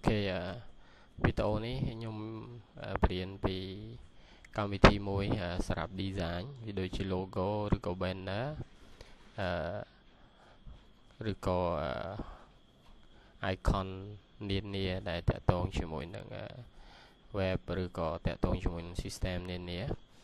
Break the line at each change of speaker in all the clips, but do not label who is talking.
video này nhung biển vì công ty môi sạp design video chỉ logo rồi có banner rồi có icon nên nè để tạo tông cho mỗi năng web rồi có tạo tông cho mỗi system nên nè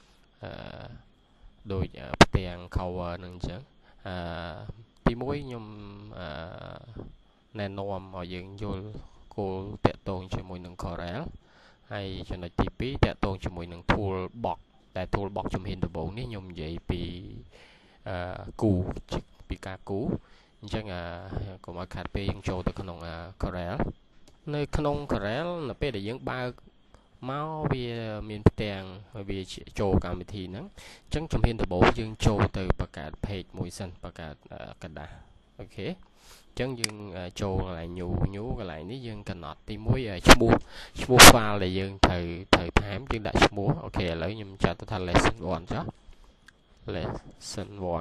đôi tiền cover năng chứ tí môi nhung nên nôm ở những vô cô tạo tông cho mỗi năng Corel hay cho nó tí pí tạo tông cho mỗi năng toolbox tại toolbox trong hiện bộ này nhung vậy bị cú bị cá cú chẳng có mà khát pe những chỗ từ khung Corel nơi khung Corel là pe để những ba máu về miền tiền về chỗ cảm thì nắng chẳng trong hiện bộ những chỗ từ bạc cát page mùi xanh bạc cát cát đá ok chẳng dừng chỗ lại nhú cái lại ní dừng cần nọt tí muối mua pha là dừng thời thám dừng đại mua ok lấy nhầm cho tôi thành lesson 1 chứ lesson 1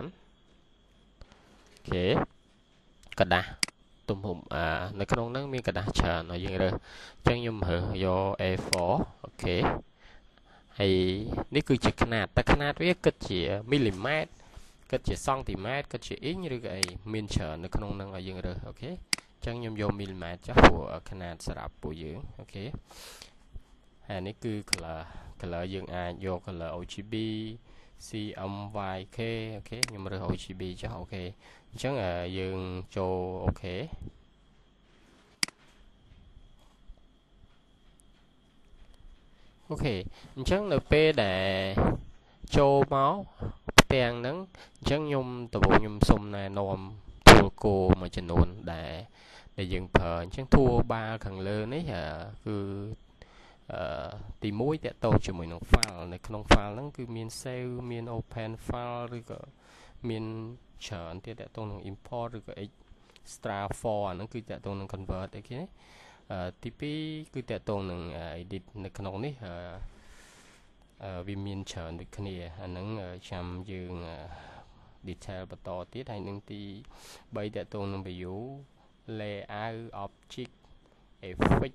ok cà đá tùm hùm nó có nông nắng miếng cà đá chờ nó dừng rồi chẳng nhầm hở do A4 ok hay ní cứ chỉ khăn nát với cách chỉ mm cách chỉ cm cách chỉ ít như vậy miền chờ nó không năng ở dương rồi ok chẳng nhầm vô mm chắc của khăn nát sạp bộ dưỡng ok này cứ là dương vô là OGB C âm vài k ok nhưng mà rồi OGB chắc ok chẳng là dương cho ok ok chẳng là p để cho máu tiền nắng chẳng nhung từ bộ nhung xung này nôm thua cô mà chân nôn để dừng phở chẳng thua ba thằng lớn ấy cứ tìm mũi để tôi cho mình file này không file nó cứ miền save miền open file rồi có miền chọn thì để tôi import rồi có extra for nó cứ để tôi convert đấy TP cứ để tôi edit nó không này vì miền chọn được cái này nó chăm dương detail và to tiết hay những tí bây giờ tôi nó ví dụ layout object effect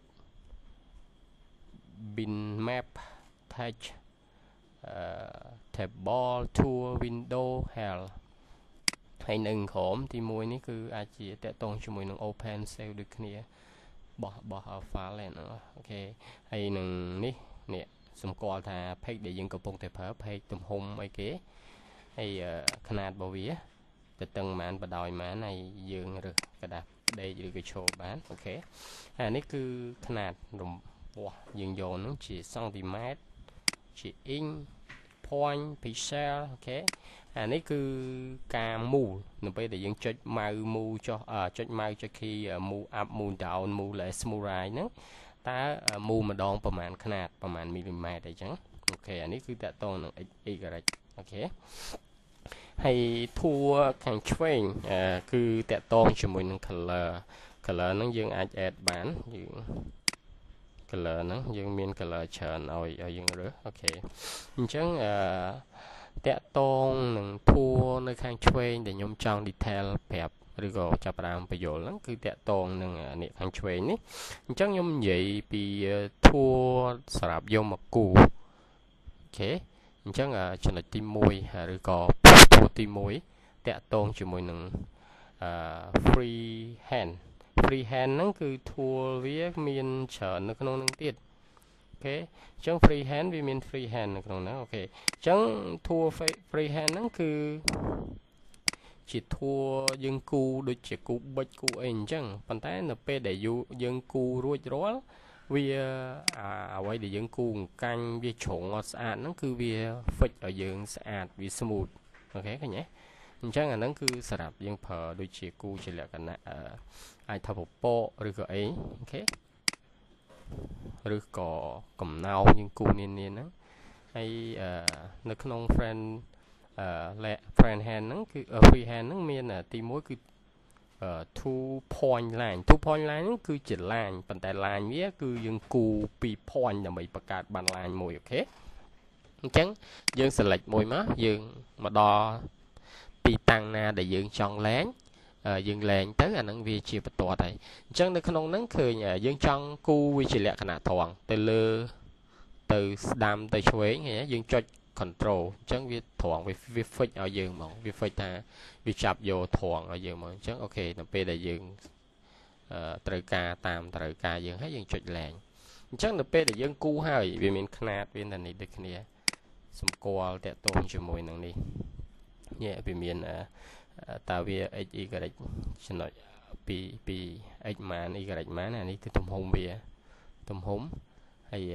bin map touch table tool window hell hay nâng khổm thì mùi ní cứ ai chỉ để tôi cho mùi nâng open save được cái này bỏ file lên nữa ok hay nâng ní nè xong qua thà page để dựng cục bông thể phở page tùm hung mấy kế hay khăn nát bảo vía từ từng màn và đòi mã này dừng rồi cái đạp đây được cái show bán ok này cứ khăn nát rùm dừng vô nó chỉ cm chỉ in point pixel ok này cứ cam mù nó bây giờ dừng cho mau mù cho cho khi mù up mù down mù lại mù right nữa ta mù mà đònประมาณขนาดประมาณมิลลิเมตรได้จังโอเคอันนี้คือแต่ตรงหนึ่งอีกอะไรโอเคให้ทั่วขังช่วยคือแต่ตรงจมูกหนึ่งcolor นั้นยังอาจแอดบ้านยัง color นั้นยังมี color เชิญเอายังหรือโอเคจังแต่ตรงหนึ่งทั่วในขังช่วยเดี๋ยวยมจอง detail แบบหรือก็จะประมาณประโยชน์นั้นคือแต่ตรงหนึ่งเนี่ยขังช่วยนี้จังยมใหญ่ปีทั่วสลับยมมากูโอเคจังจะหน่อยตีมวยหรือก็ทั่วตีมวยแต่ตรงจมูกหนึ่งfree hand นั้นคือทัวร์วิกมีนเฉินในขนมนั่งติดโอเคจัง free hand วิมีน free hand ในขนมนั้นโอเคจังทัวร์ free hand นั้นคือchỉ thua dân cu đôi chỉ cu bách cu anh chẳng phần tay là p để dân cu ruột rót vì vậy để dân cu canh vì trộn ngọt sạch nó cứ vì phịch ở dân sạch vì smooth ok cái nhé chẳng là nó cứ sạch dân phở đôi chỉ cu chỉ là cái này ai thao một bộ rồi có ấy ok rồi có cầm nào dân cu nên nó hay nó không friend friend hand nóคือfree hand nóមានទី1គឺ2 point line nó គឺជា line ប៉ុន្តែ line វាគឺយើងគូ2 point ដើម្បីបង្កើតបាន line មួយអូខេអញ្ចឹងយើង select មួយមកយើងមកដល់ទីតាំងណាដែលយើងចង់ land dương lên tới anh nâng vi chia bật tọa đây chẳng được không nâng khơi dương trong cu vi chỉ lẹ khả năng thoảng từ lơ từ đam từ chuối nghe dương cho control chẳng vi thoảng vi phết ở dương mong vi phết ta vi chập vô thoảng ở dương mong chẳng ok nó bây giờ dương từ ca tam từ ca dương hết dương chọi lẹn chắc là bây giờ dương cu hai vì mình khăn viên là này được kia xung quanh để tôn cho môi năng đi nhẹ vì mình tao vì y cái xin lỗi bị x mà y cái má này đi tôm hùm bìa tôm hùm hay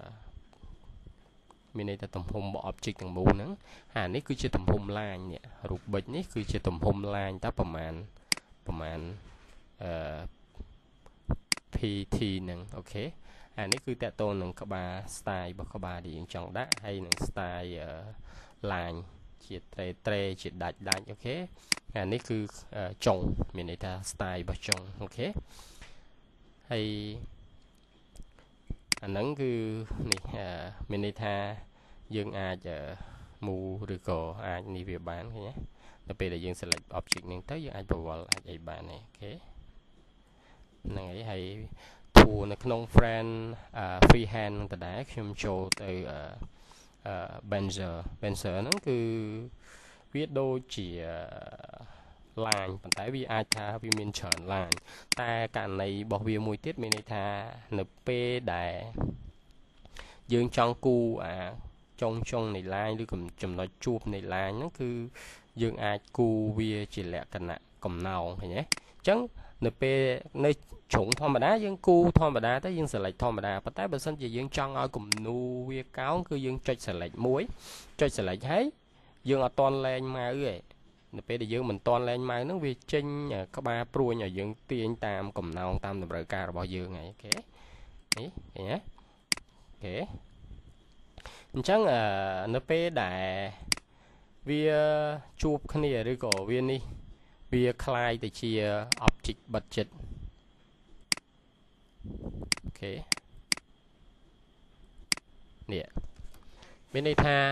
mình đây là tôm hùm bỏ object thằng bù nắng này cứ chơi tôm hùm line nhẹ rụt bịch này cứ chơi tôm hùm line taประมาณpt นึง ok នេះគឺតកតូននឹងក្បាល style របស់ក្បាលដែលយើងចង់ដាក់ហើយនឹង style line ជាត្រេជាដាច់អូខេនេះគឺចុងមានន័យថា style របស់ចុងអូខេហើយអាហ្នឹងគឺនេះមានន័យថាយើងអាចមូឬក៏អាចនេះវាបានឃើញណាដល់ពេលដែលយើង select object ហ្នឹងទៅយើងអាចបវល់អាចអីបានទេអូខេហ្នឹងហើយ នៅក្នុង friend freehand ដដែលខ្ញុំចូលទៅbenzer ហ្នឹងគឺវាដូចជា line ប៉ុន្តែវាអាចថាវាមានច្រើន line តែករណីរបស់វាមួយទៀតមានន័យថានៅពេលដែលយើងចង់គូចុងនៃ line ឬចំណុចជួបនៃ line ហ្នឹងគឺយើងអាចគូវាជាលក្ខណៈកំណោងឃើញទេអញ្ចឹងនៅពេលនៅជ្រុងធម្មតាយើងគូធម្មតាទៅយើង select ធម្មតាប៉ុន្តែបើសិនជាយើងចង់ឲ្យគំនូវាកោងគឺយើងចុច select មួយចុច select ហើយយើងអត់តន់លែងម៉ៅទេនៅពេលដែលយើងមិនតន់លែងម៉ៅហ្នឹងវាចេញក្បាលព្រួញឲ្យយើងទាញតាមកំណោងតាមតម្រូវការរបស់យើងហើយអូខេនេះឃើញទេអូខេអញ្ចឹងនៅពេលដែលវាជួបគ្នាឬក៏វានេះវាคล้ายទៅជា object បិទចិត្តអូខេនេះមានន័យថា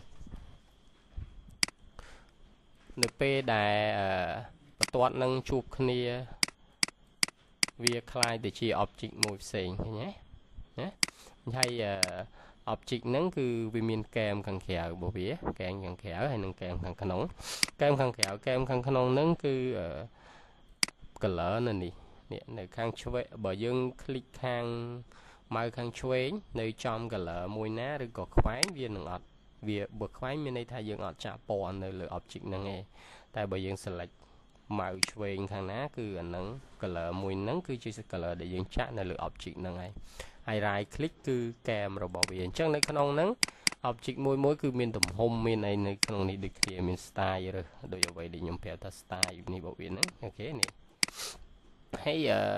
នៅពេលដែលបន្ទាត់នឹងជួបគ្នាវាคล้ายទៅជា object មួយផ្សេងឃើញទេណាហើយobject ហ្នឹងគឺវាមានកែមខាងក្រៅរបស់វាកែមខាងក្រៅហើយនិងកែមខាងក្នុងកែមខាងក្រៅកែមខាងក្នុងហ្នឹងគឺ color នេះនៅខាងឆ្វេងបើយើង click ខាងម៉ៅខាងឆ្វេងនៅចំ color មួយណាឬក៏ខ្វែងវានឹងអត់វាបើខ្វែងមានន័យថាយើងអត់ចាក់ពណ៌នៅលើ object ហ្នឹងទេតែបើយើង select ម៉ៅឆ្វេងខាងណាគឺអាហ្នឹង color មួយហ្នឹងគឺជា color ដែលយើងចាក់នៅលើ object ហ្នឹងហើយហើយ right click គឺកែមរបស់វាអញ្ចឹងនៅក្នុងហ្នឹង object មួយគឺមានទំហំមានអីនៅក្នុងនេះដូចគ្នាមាន style ឬដូចអ្វីដែលខ្ញុំប្រាប់ថា style នេះរបស់វាហ្នឹងអូខេនេះហើយ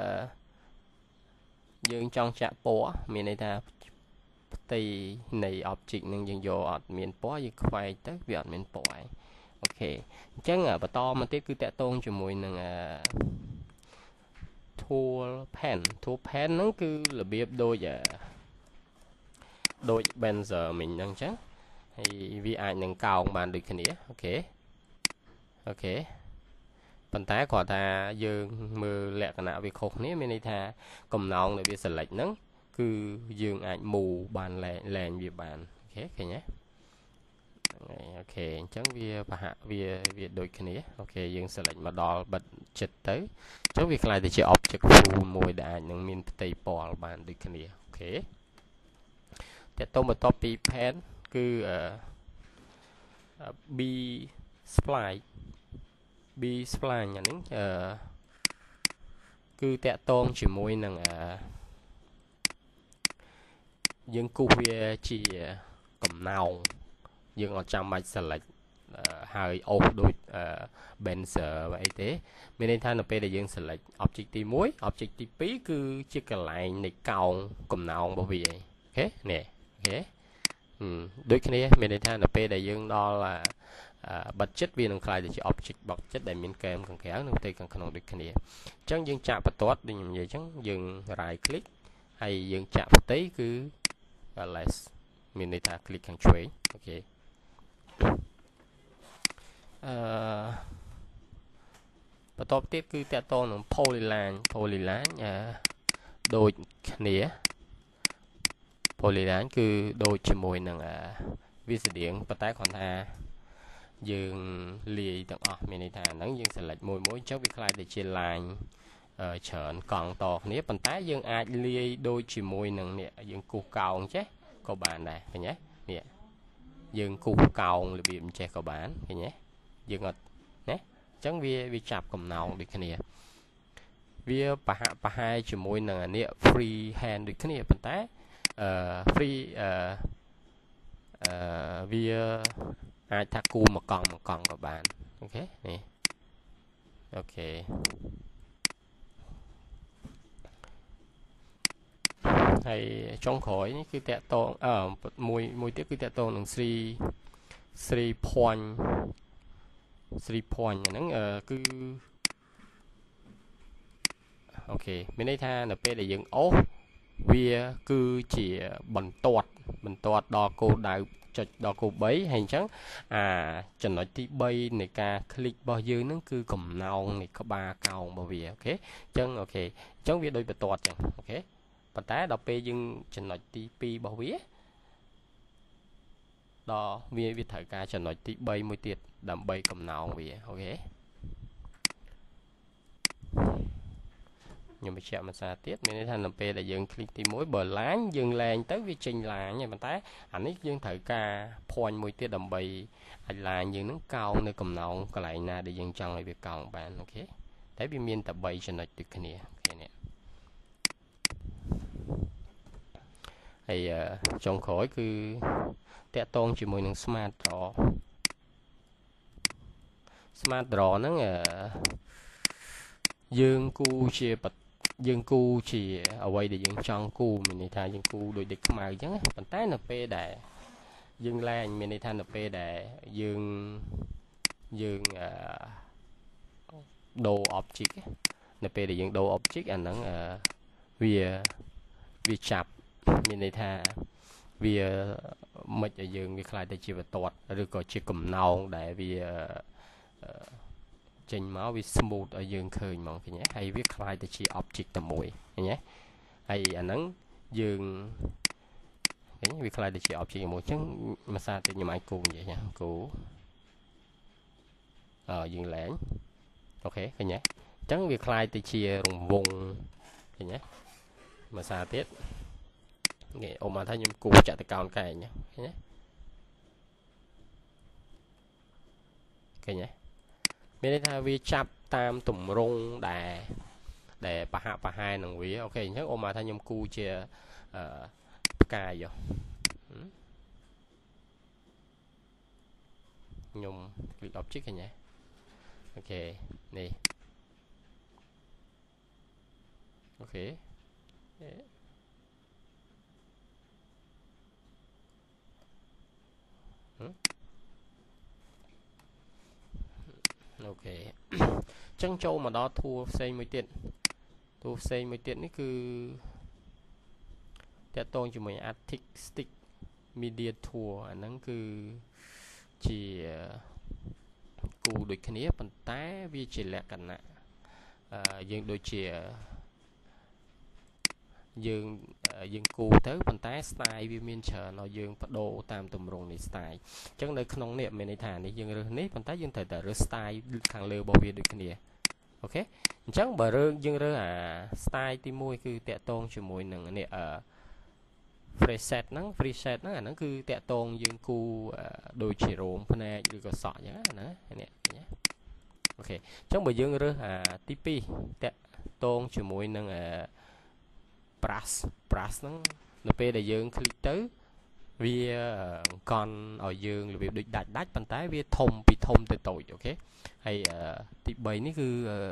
យើងចង់ចាក់ពណ៌មានន័យថាផ្ទៃនៃ object នឹងយើងយកអត់មានពណ៌យើងខ្វែងទៅវាអត់មានពណ៌ហើយអូខេអញ្ចឹងបន្តមកទៀតគឺតាក់ទងជាមួយនឹងtool pen ហ្នឹងគឺរបៀបដូច benzer មិញហ្នឹងអញ្ចឹងហើយវាអាចនឹងកោងបានដូចគ្នាអូខេប៉ុន្តែគាត់ថាយើងមើលលក្ខណៈវាខុសគ្នាមានន័យថាកំណោងដែលវា select ហ្នឹងគឺយើងអាច move បានលែងវាបានអូខេឃើញទេអូខេអញ្ចឹងវាប្រហាក់វាដូចគ្នាអូខេយើង select មកដល់បិទចិត្តទៅអញ្ចឹងវាខ្លាយទៅជា object full មួយដែលអាចនឹងមានផ្ទៃពណ៌បានដូចគ្នាអូខេតើតបន្ទាប់ពី pen គឺ B spline អាហ្នឹងគឺតាក់ទងជាមួយនឹងយើងគូសវាជាកំណោងយើងអត់ចាំបាច់ select ហើយអូសដូច benzer អីទេមានន័យថានៅពេលដែលយើង select object ទី1 object ទី2គឺជាកន្លែងនៃកោងកំណោងរបស់វាអូខេនេះអូខេដូចគ្នាមានន័យថានៅពេលដែលយើងដល់បិទចិត្តវានឹងខ្លាយទៅជា object បិទចិត្តដែលមានកែមខាងក្រៅនិងផ្ទៃខាងក្នុងដូចគ្នាអញ្ចឹងយើងចាក់បន្ទាត់ដូចខ្ញុំនិយាយអញ្ចឹងយើង right click ហើយយើងចាក់ផ្ទៃគឺ less មានន័យថា click ខាងឆ្វេងអូខេបន្ទាប់ទៀតគឺតាក់ទងនឹង polyline ដូចគ្នា polyline គឺដូចជាមួយនឹងវាស្តៀងប៉ុន្តែគ្រាន់ថាយើងលាយទាំងអស់មានន័យថាហ្នឹងយើង select មួយអញ្ចឹងវាខ្លាយទៅជា line ច្រើនកង់តគ្នាប៉ុន្តែយើងអាចលាយដូចជាមួយនឹងនេះយើងគូសកោងចេះក៏បានដែរឃើញទេនេះយើងគូសកោងរបៀបអញ្ចេះក៏បានឃើញទេយើងអត់ណាអញ្ចឹងវាចាប់កំណោងដូចគ្នាវាប្រហែលជាមួយនឹងអានេះ free hand ដូចគ្នាប៉ុន្តែfree វាអាចថាគូមកកង់ក៏បានអូខេនេះអូខេហើយចុងក្រោយនេះគឺតាក់ទងមួយទៀតគឺតាក់ទងនឹង3 point អាហ្នឹងគឺអូខេមានន័យថានៅពេលដែលយើងអូសវាគឺជាបន្ទាត់ដល់គោលដៅចុចដល់គោល3ហើយអញ្ចឹងចំណុចទី3នៃការคลิกរបស់យើងហ្នឹងគឺកំណោងនៃក្បាលកោងរបស់វាអូខេអញ្ចឹងអូខេអញ្ចឹងវាដូចបន្ទាត់អញ្ចឹងអូខេប៉ុន្តែដល់ពេលយើងចំណុចទី2របស់វាដល់វាត្រូវការចំណុចទី3មួយទៀតដើម្បីកំណោងវាអូខេខ្ញុំបញ្ជាក់មួយសារទៀតមានន័យថានៅពេលដែលយើងคลิกទី1បើឡាញយើងលែងទៅវាចេញឡាញហើយប៉ុន្តែអានេះយើងត្រូវការ point មួយទៀតដើម្បីឲ្យឡាញយើងនឹងកោងនៅកំណោងកន្លែងណាដែលយើងចង់ឲ្យវាកោងបានអូខេតែវាមានតែ3ចំណុចដូចគ្នាអូខេនេះហើយចុងក្រោយគឺតាក់ទងជាមួយនឹង smart draw ហ្នឹងយើងគូជាអ្វីដែលយើងចង់គូមានន័យថាយើងគូដោយដេកខ្មៅអញ្ចឹងប៉ុន្តែនៅពេលដែលយើងលែងមានន័យថានៅពេលដែលយើងដូរ object នៅពេលដែលយើងដូរ object អាហ្នឹងវាចាប់មានន័យថាវាមិនឲ្យយើងវាខ្លាយទៅជាបន្ទាត់ឬក៏ជាកំណោងដែលវាចេញមកវា smooth ឲ្យយើងឃើញហ្មងឃើញទេហើយវាខ្លាយទៅជា object តែមួយឃើញទេហើយអាហ្នឹងយើងឃើញវាខ្លាយទៅជា object មួយអញ្ចឹងមួយសារទៅខ្ញុំអាចគូនិយាយណាគូយើងលែងអូខេឃើញទេអញ្ចឹងវាខ្លាយទៅជារង្វង់ឃើញទេមួយសារទៀតគេអូមកថាខ្ញុំគូចតុកោណកែងឃើញទេឃើញទេមានន័យថាវាចាប់តាមទម្រង់ដែលប្រហាក់ប្រហែលនឹងវាអូខេអញ្ចឹងអូមកថាខ្ញុំគូជាផ្កាយខ្ញុំ click object ឃើញទេអូខេនេះអូខេអូខេអញ្ចឹងចូលមកដល់ tool ផ្សេងមួយទៀតនេះគឺតាក់ទងជាមួយ artistic media tool អាហ្នឹងគឺជាគូដូចគ្នាប៉ុន្តែវាជាលក្ខណៈយើងដូចជាយើងគូទៅប៉ុន្តែ style វាមានច្រើនឲ្យយើងបដូរតាមទម្រង់នៃ style អញ្ចឹងនៅក្នុងនេះមានន័យថានេះយើងរើសនេះប៉ុន្តែយើងត្រូវតែរើស style ខាងលើរបស់វាដូចគ្នាអូខេអញ្ចឹងបើយើងរើសអា style ទី1គឺតាក់ទងជាមួយនឹងនេះ preset ហ្នឹងអាហ្នឹងគឺតាក់ទងយើងគូដូចជារោមភ្នែកឬក៏សក់អញ្ចឹងណានេះអូខេអញ្ចឹងបើយើងរើសអាទី2តាក់ទងជាមួយនឹង brush ហ្នឹងនៅពេលដែលយើងคลิกទៅវាអង្គន់ឲ្យយើងរបៀបដូចដាច់ប៉ុន្តែវាធំពីធំទៅតូចអូខេហើយទី3នេះគឺ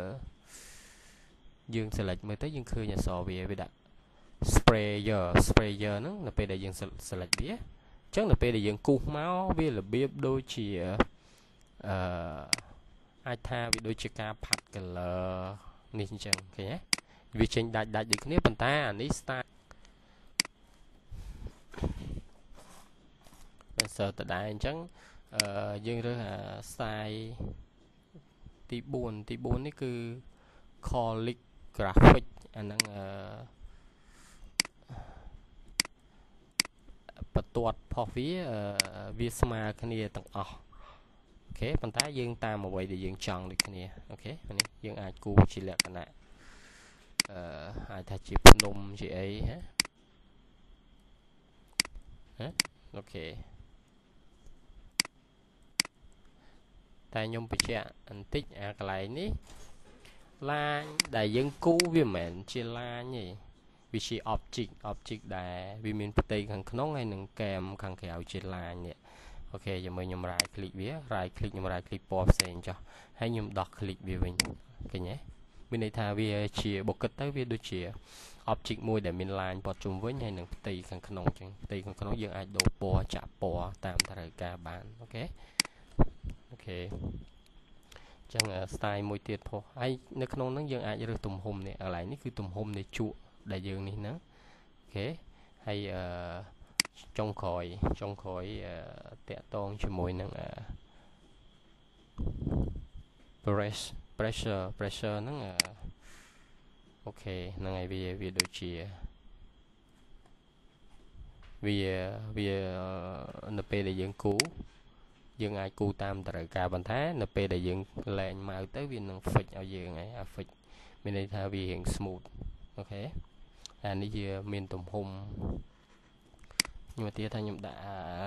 យើង select មើលទៅយើងឃើញអក្សរវាដាក់ sprayer ហ្នឹងនៅពេលដែលយើង select វាអញ្ចឹងនៅពេលដែលយើងគូសមកវារបៀបដូចជាអាចថាវាដូចជាការផាត់ color នេះអញ្ចឹងឃើញទេវាចេញដាច់ដូចគ្នាប៉ុន្តែអានេះ style សើតដែរអញ្ចឹងយើងរើសអា style ទីទី4នេះគឺ calligraphic អាហ្នឹងបន្ទាត់ផុសវាស្មើគ្នាទាំងអស់អូខេប៉ុន្តែយើងតាមអ្វីដែលយើងចង់ដូចគ្នាអូខេនេះយើងអាចគូជាលក្ខណៈអាចថាជាភ្នំជាអីហ៎អូខេតែខ្ញុំបញ្ជាក់បន្តិចអាកន្លែងនេះឡាញដែលយើងគូវាមិនមែនជាឡាញទេវាជា object ដែលវាមានផ្ទៃខាងក្នុងហើយនឹងកែមខាងក្រៅជាឡាញនេះអូខេចាំមើលខ្ញុំ right click វា right click ខ្ញុំ right click ពណ៌ផ្សេងចុះហើយខ្ញុំដោះ click វាវិញឃើញទេមានន័យថាវាជាបុកគិតទៅវាដូចជា object មួយដែលមានឡាញព័ទ្ធជុំវិញហើយនឹងផ្ទៃខាងក្នុងអញ្ចឹងផ្ទៃខាងក្នុងយើងអាចដូរពណ៌ចាក់ពណ៌តាមតម្រូវការបានអូខេអញ្ចឹង style មួយទៀតផុសហើយនៅក្នុងហ្នឹងយើងអាចរើសទំហំនេះកន្លែងនេះគឺទំហំនៃជក់ដែលយើងនេះហ្នឹងអូខេហើយចុងក្រោយតាក់ទងជាមួយនឹងpressure ហ្នឹងអូខេហ្នឹងហើយវាដូចជាវានៅពេលដែលយើងគូយើងអាចគូតាមតម្រូវការបន្តែនៅពេលដែលយើងលែងម៉ៅទៅវានឹង fix ឲ្យយើងហើយអា fix មានន័យថាវារៀង smooth អូខេអានេះវាមានទំហំខ្ញុំទាថាខ្ញុំដាក់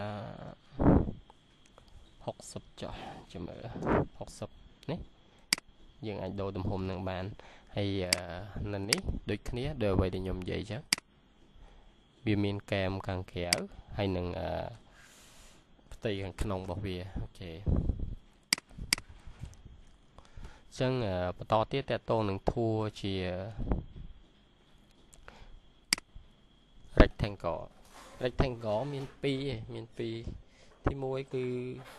60ចុះចាំមើល60នេះយើងអាចដូរទំហំនឹងបានហើយនៅនេះដូចគ្នាដូចអ្វីដែលខ្ញុំនិយាយចឹងវាមានកែមខាងក្រៅហើយនឹងផ្ទៃខាងក្នុងរបស់វាអូខេចឹងបន្តទៀតតកតងនឹងធួជា rectangle មាន2ឯងមាន2ទី1គឺ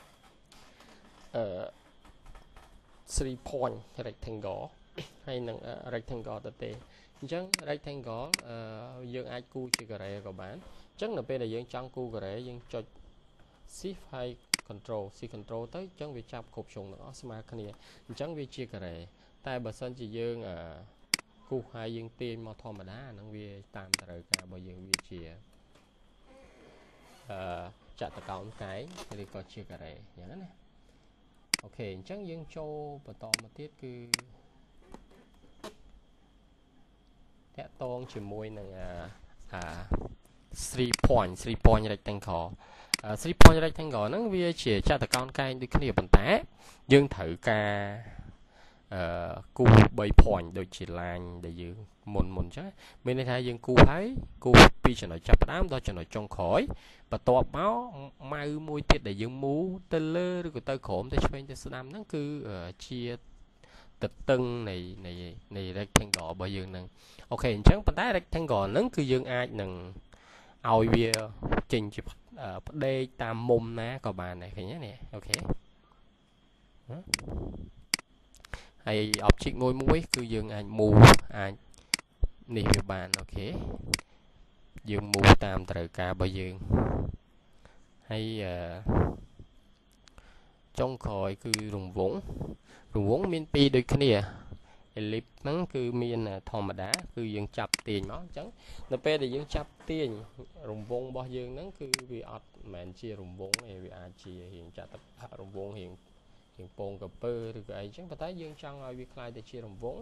3 point rectangle ហើយនឹង rectangle ទៅទេអញ្ចឹង rectangle យើងអាចគូជាការ៉េក៏បានអញ្ចឹងនៅពេលដែលយើងចង់គូការ៉េយើងចុច shift ហើយ control ទៅអញ្ចឹងវាចាប់គ្រប់ជ្រុងទាំងអស់ស្មើគ្នាអញ្ចឹងវាជាការ៉េតែបើសិនជាយើងគូសហើយយើងទាញមកធម្មតាហ្នឹងវាតាមតម្រូវការរបស់យើងវាជាចតុកោណកែងឬក៏ជាការ៉េអញ្ចឹងណាអូខេអញ្ចឹងយើងចូលបន្តមកទៀតគឺតាក់ទងជាមួយនឹង3 point rectangle 3 point rectangle ហ្នឹងវាជាចតុកោណកែងដូចគ្នាប៉ុន្តែយើងត្រូវការគូ3 point ដូចជា line ដែលយើងមុនអញ្ចឹងមានន័យថាយើងគូហើយគូពីចំណុចចាប់ផ្ដើមដល់ចំណុចចុងក្រោយបន្ទាប់មកម៉ៅមួយទៀតដែលយើងមូទៅលើឬក៏ទៅក្រោមទៅឆ្វេងទៅស្ដាំហ្នឹងគឺជាទទឹងនៃ rectangle របស់យើងហ្នឹងអូខេអញ្ចឹងប៉ុន្តែ rectangle ហ្នឹងគឺយើងអាចនឹងឲ្យវាចេញជាផ្ដេកតាមមុំណាក៏បានដែរឃើញទេនេះអូខេហើយ object មួយគឺយើងអាច move អាចនេះវាបានអូខេយើង move តាមត្រូវការរបស់យើងហើយចុងក្រោយគឺរង្វង់មាន2ដូចគ្នា ellipse ហ្នឹងគឺមានធម្មតាគឺយើងចាប់ទាញមកអញ្ចឹងនៅពេលដែលយើងចាប់ទាញរង្វង់របស់យើងហ្នឹងគឺវាអត់មិនមែនជារង្វង់ទេវាអាចជារៀងចតុរង្វង់រៀងពងកពើឬក៏អីអញ្ចឹងប៉ុន្តែយើងចង់ឲ្យវាคล้ายទៅជារង្វង់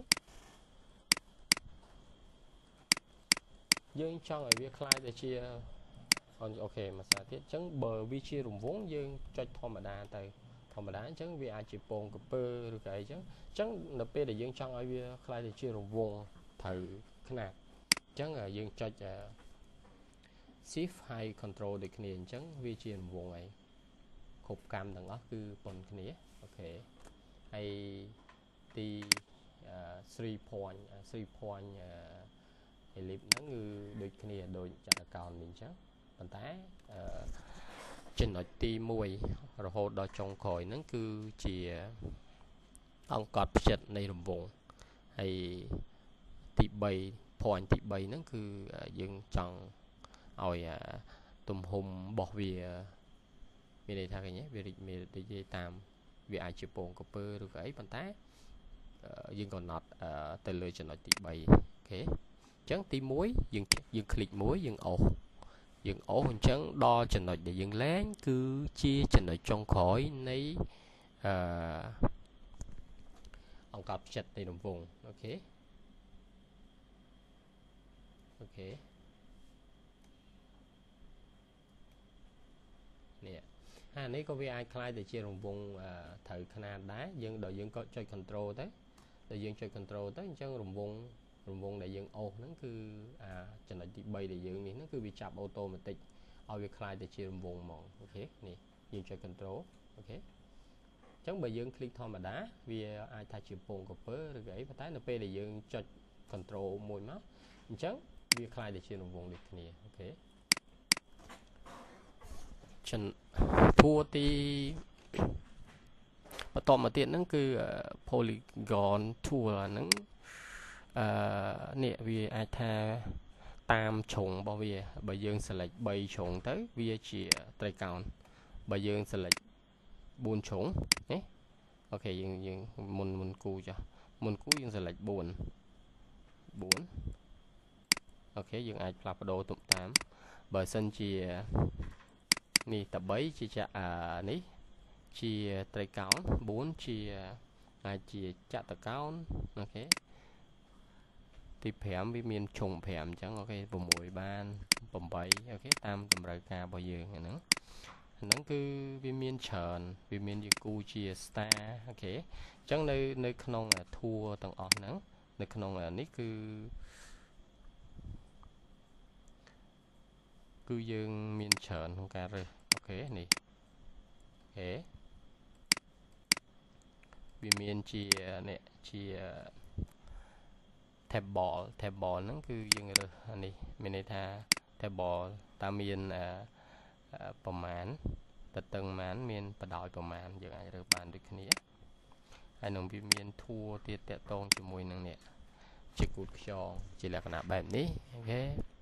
យើងចង់ឲ្យវាคล้ายទៅជាអូខេមួយសារទៀតអញ្ចឹងបើវាជារង្វង់យើងចុចធម្មតាអញ្ចឹងវាអាចជាពងកពើឬក៏អីអញ្ចឹងនៅពេលដែលយើងចង់ឲ្យវាคล้ายទៅជារង្វង់ត្រូវខ្នាតអញ្ចឹងយើងចុច shift ហើយ control ដូចគ្នាអញ្ចឹងវាជារង្វង់ហើយគ្រប់កម្មទាំងអស់គឺប៉ុនគ្នាអូខេហើយទី3 point ellipse ហ្នឹងគឺដូចគ្នាដូចចតុកោណនេះអញ្ចឹងប៉ុន្តែចំណុចទី1រហូតដល់ចុងក្រោយហ្នឹងគឺជាអង្គកត់ផ្ចិតនៃរង្វង់ហើយទី3 point ទី3ហ្នឹងគឺយើងចង់ឲ្យទំហំរបស់វាមានន័យថាឃើញវារីកមេនិយាយតាមវាអាចជាពងកពើឬក៏អីប៉ុន្តែ dương còn nọt từ lời cho nói tí bay ok chẳng tí muối dương click muối dương ổ chẳng đo cho nói để dương lén cứ chia cho nói trong khỏi nấy ông cặp chặt tay đồng vùng ok nè này có vi ai khai để chia đồng vùng thử khả năng đá dương đợi dương có chơi control đấy để dương chơi control tới chân rùng vùng để dương ô nó cứ cho nó bay để dương này nó cứ bị chập automatic ở việc khai để chia rùng vùng mòn ok nè dương chơi control ok chẳng bởi dương click thôi mà đá vì ai thay chịu bồn của phớ rồi gãy và tái np để dương cho control môi máu chẳng việc khai để chia rùng vùng được nè ok chân thua thìต่อมาเตียนนั่นคือ polygon tool นั่นเนี่ยวีไอทาตามชงบ่วีใบยืงสลัดใบชงtớiวีchỉไตรกาวใบยืงสลัดบุญชงเนี่ยโอเคยังมุนกูจ้ะมุนกูยังสลัดบุญโอเคยังไอปรับโดตุ่มตามใบสันจีนี่ตะใบจีจะนี่chia tây cáo 4 chia chia chặt tờ cáo ok thì phèm với miền trùng phèm chẳng ok vùng mũi ban bầm bấy ok tam tầm rời ca bao giờ nó cứ với miền trần với miền gì cu chia star ok chẳng nơi không là thua tầng ọt nắng nơi không là nít cứ dương miền trần không ca rồi ok này ok vì miền chia nè chia thẹp bò nó cứ dừng rồi anh đi mình đây tha thẹp bò ta miềnประมาณ แต่ตึงมันmiền ประดอยประมาณอย่างไรเราบานด้วยគ្នាไอ้หนุ่มวิเมียนทัวเตียเตะตรงจมูกนึงเนี่ยจิกุดชองจีลักษณะแบบนี้โอเค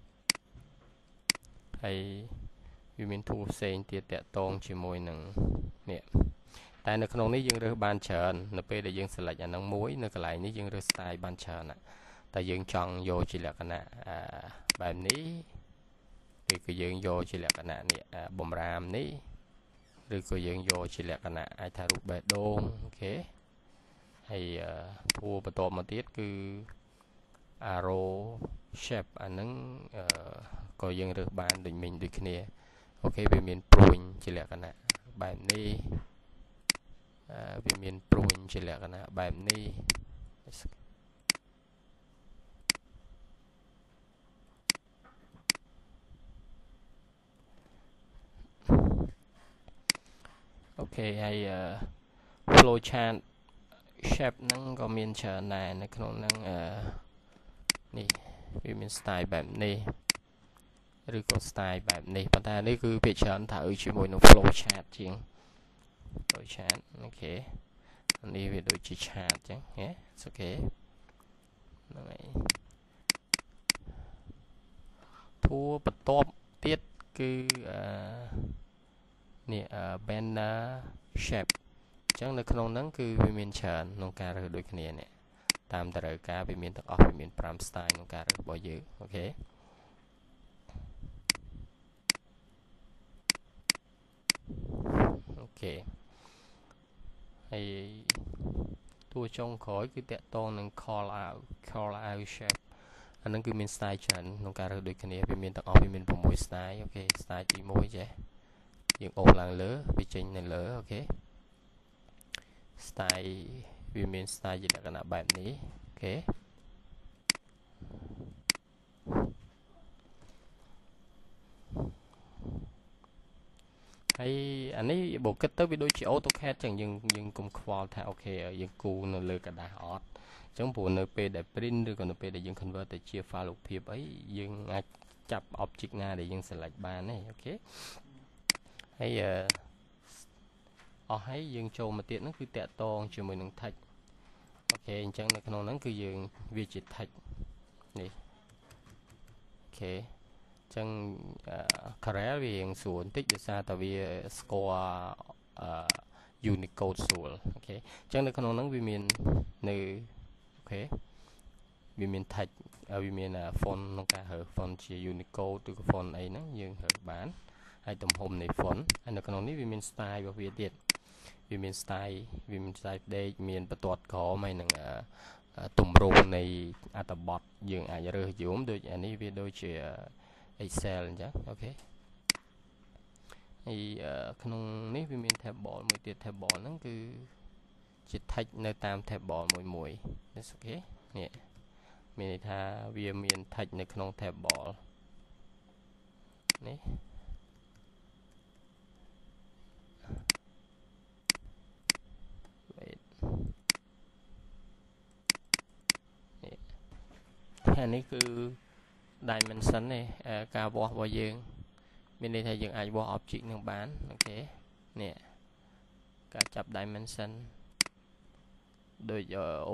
ไอ้วิเมียนทัวเซนเตียเตะตรงจมูกนึงเนี่ยแต่ในขนมนี้ยังเรือบานเชิญในเปได้ยังสลัดอย่างน้องมุ้ยในกระไรนี้ยังเรือสไตล์บานเชิญแต่ยังจองโยจิลักษณะแบบนี้หรือก็ยังโยจิลักษณะเนี่ยบ่มรามนี้หรือก็ยังโยจิลักษณะไอทารุเบดงโอเคให้ทัวประตูมาติดคือโรเชฟอันนั้นก็ยังเรือบานดึงมินดึงเนี่ยโอเคเป็นมินปรุงจิลักษณะแบบนี้vì miền Pruin chỉ là cái nào bài này ok hay flowchart shape năng có miền trở này nó không năng này vì miền style bài này rồi có style bài này bạn ta đây cứ bị trở thử chỉ một nó flowchart chuyện đôi chán ok anh đi về đôi chỉ chart chứ nhé ok này thua bật top tiết cứ nè banner shape chẳng được không nắng cứ về miền trần nông ca rồi đôi kia nè tam tờ cá về miền tây off về miền prime style nông ca rồi bao giờ ok ok hay tua trong khỏi cái tẹt to năng call out shape anh năng cứ miền style trần nông ca rồi đôi kia về miền tây off về miền môi style ok style chỉ môi chứ những ổ làng lỡ bị chênh này lỡ ok style vì miền style gì là cái nào bài này ok hay anh ấy bộ kết tới video chỉ AutoCAD chẳng nhưng cùng qual theo ok nhưng cú nó lừa cả đại hot trong bộ np để print rồi còn np để dân convert để chia file lục phiệp ấy nhưng ai chập object nga để dân select bàn này ok hay hay dân châu mà tiện nó cứ tẹt to cho mình thạch ok chẳng là cái nó cứ dừng vi chỉ thạch này ok chẳng khá vì hiện xuống tích được xa tại vì score Unicode ស្រួលអូខេអញ្ចឹងនៅក្នុងហ្នឹងវាមាននៅអូខេវាមាន text វាមាន font ក្នុងការរើស font ជា Unicode ឬក៏ font អីហ្នឹងយើងរើសបានហើយទំហំនៃ font ហើយនៅក្នុងនេះវាមាន style របស់វាទៀតវាមាន style ដេកមានបន្ទាត់ក្រមហើយនឹងទម្រង់នៃអត្ថបទយើងអាចរើសយមដូចអានេះវាដូចជា Excel អញ្ចឹងអូខេហើយក្នុងនេះវាមាន table មួយទៀត table ហ្នឹងគឺជា text នៅតាម table មួយនេះអូខេនេះមានន័យថាវាមាន text នៅក្នុង table នេះអានេះគឺ dimension នេះការវាស់របស់យើងមានន័យថាយើងអាចវាស់ object នឹងបានអូខេនេះការចាប់ dimension ដូច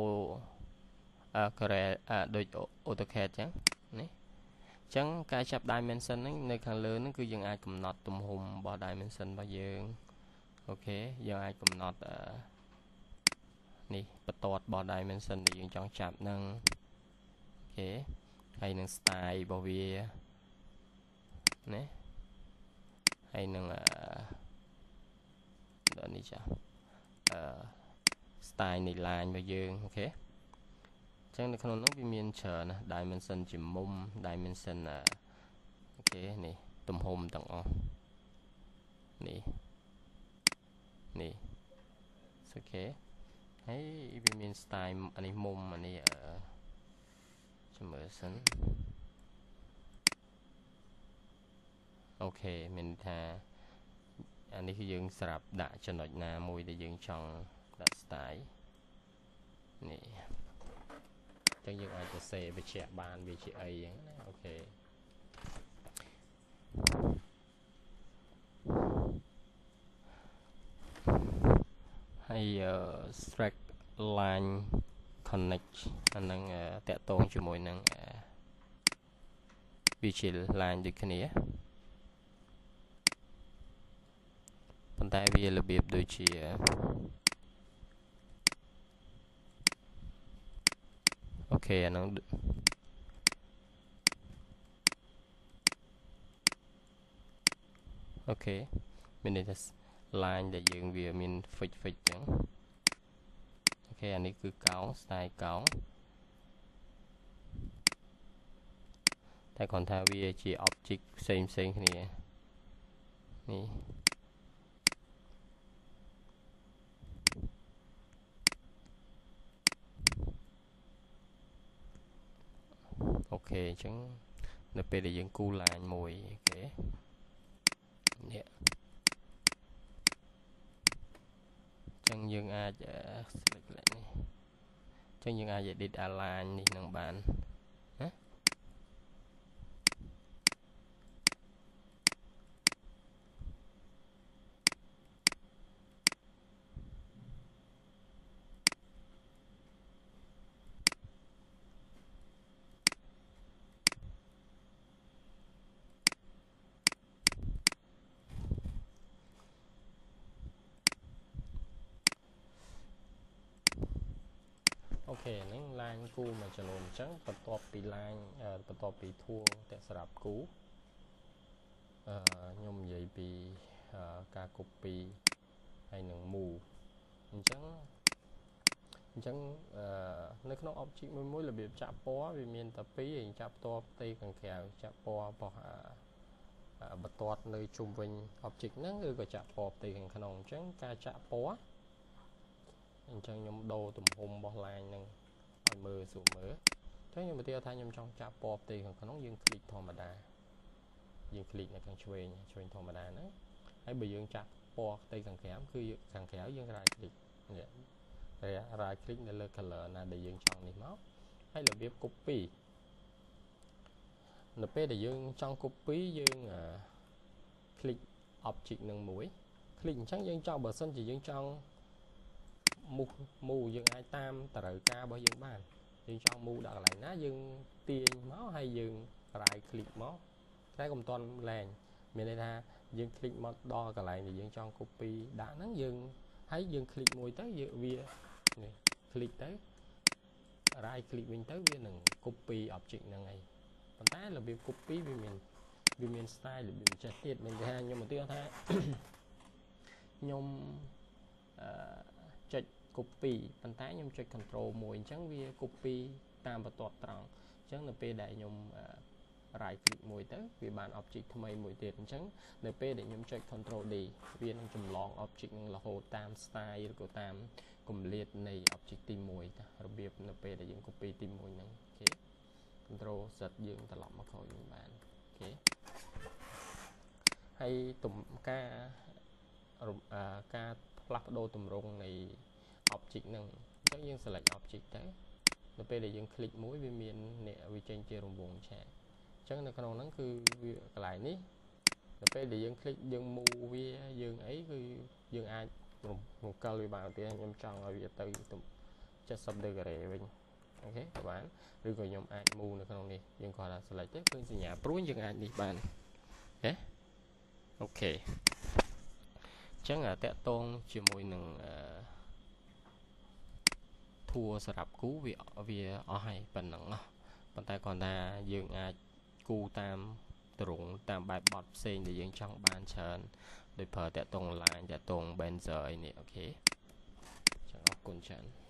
ដូច AutoCAD ចឹងនេះអញ្ចឹងការចាប់ dimension ហ្នឹងនៅខាងលើហ្នឹងគឺយើងអាចកំណត់ទំហំរបស់ dimension របស់យើងអូខេយើងអាចកំណត់នេះបន្ទាត់របស់ dimension ដែលយើងចង់ចាប់ហ្នឹងអូខេហើយនឹង style របស់វាណាហើយនឹងដល់នេះចាstyle នៃ line របស់យើងអូខេអញ្ចឹងនៅក្នុងនោះវាមានច្រើនណា dimension ជាមុំ dimension អូខេនេះទំហំទាំងអស់នេះអូខេហើយវាមាន style អានេះមុំអានេះចាំមើលសិនអូខេមានថាអានេះគឺយើងស្រាប់ដាក់ចំណុចណាមួយដែលយើងចង់ដាក់ style នេះអញ្ចឹងយើងអាចសរសេរបញ្ជាក់បានវាជាអីហ្នឹងណាអូខេហើយ strike line connect អានឹងតាក់ទងជាមួយនឹងវាជា line ដូចគ្នាប៉ុន្តែវារបៀបដូចជាអូខេអានោះអូខេមានន័យថា line ដែលយើងវាមាន fix ចឹងអូខេអានេះគឺកោង style កោងតែគ្រាន់ថាវាជា object ផ្សេងគ្នានេះអូខេអញ្ចឹងនៅពេលដែលយើងគូរ line មួយអូខេនេះអញ្ចឹងយើងអាច select នេះអញ្ចឹងយើងអាច edit align នេះនឹងបានណាអូខេហ្នឹង line គូមួយចំនួនអញ្ចឹងបន្ទាប់ពី line បន្ទាប់ពី tool តែសម្រាប់គូខ្ញុំនិយាយពីការ copy ហើយនឹង move អញ្ចឹងនៅក្នុង object មួយរបៀបចាក់ពណ៌វាមានតែពីរឯងចាប់ផ្ទាល់ផ្ទៃខាងក្រៅចាក់ពណ៌របស់បន្ទាត់នៅជុំវិញ object ហ្នឹងឬក៏ចាក់ពណ៌ផ្ទៃខាងក្នុងអញ្ចឹងការចាក់ពណ៌អញ្ចឹងខ្ញុំដូរទំហំរបស់ line ហ្នឹងឲ្យមើលស្រួលមើលអញ្ចឹងខ្ញុំឧទាហរណ៍ថាខ្ញុំចង់ចាក់ពណ៌ផ្ទៃខាងក្នុងយើងคลิกធម្មតាយើងคลิกនៅខាងឆ្វេងធម្មតាហ្នឹងហើយបើយើងចាក់ពណ៌ផ្ទៃខាងក្រៅគឺខាងក្រៅយើង right click នេះright click នៅលើ color ណាដែលយើងចង់នេះមកហើយរបៀប copy នៅពេលដែលយើងចង់ copy យើងclick object នឹងមួយ click អញ្ចឹងយើងចង់បើសិនជាយើងចង់ move យើងអាចតាមតម្រូវការរបស់យើងបានយើងចង់ move ដាក់កន្លែងណាយើងទាញមកហើយយើង right click មកតែកុំតន់លែងមានន័យថាយើង click មកដល់កន្លែងដែលយើងចង់ copy ដាក់ហ្នឹងយើង hay dương click môi tới dự vía này click tới right click mình tới viên đừng copy object là ngày còn tái là việc copy vì mình style là mình chặt tiết mình ra nhưng mà tiêu thay nhôm chạch copy còn tái nhôm chạch control mùi chẳng vì copy tam và tọt tròn chẳng là p đại nhôm right click mùi tới vì bàn object tham mày mùi tiền chẳng là p để nhôm chạch control đi viên đang chùm lon object là hồ tam style của tam cùng liệt này object tìm mùi đặc biệt là p để dùng copy tìm mùi năng ok control giật dương ta lọc mà khỏi những bạn ok hay tụm ca ca lắp đô tụm rung này object năng chắc dương select object đấy là p để dương click mũi vì miền nè vì trên chia rung vùng trẻ chắc là con nó cứ lại ní là p để dương click dương mù vì dương ấy cứ dương ai một câu lưu bảo thì anh em chọn ở việt từ tụm chất sắp được rẻ mình ok các bạn rồi còn nhóm ai mù nữa không đi nhưng còn là select tới phương nhà pro nhưng ai đi bạn ok ok chắc là tẹt tôn chỉ mùi nừng thua sập cú vì ở hay phần nặng bàn tay còn ta dương ai cu tam trụng tam bài bọt sen để dương trong bàn trần để phở tẹt tôn lại tẹt tôn bên giờ này ok chẳng học cùng trận